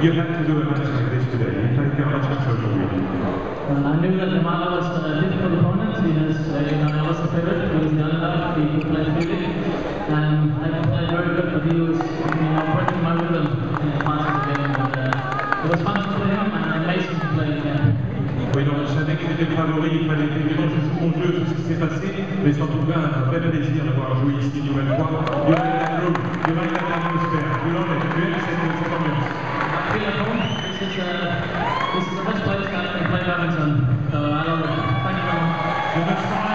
you had to do a match like this today. You played your match aujourd'hui. I knew that Lamala was a difficult opponent. He has, I was the favorite. He was the underdog. He could play freely. I played very good, but he was, breaking my rhythm in the parts of the game. But it was fun to play him and amazing to play again. Oui, donc je savais qu'il était le favori, il fallait évidemment juste mon jeu sur ce qui s'est passé, mais c'est en tout cas un vrai plaisir d'avoir joué ici une nouvelle fois. You like that room, you like that atmosphere, you love it, tu aimes cette ambiance. I feel at home. This is the best place I can play badminton, so I love it. Thank you very much.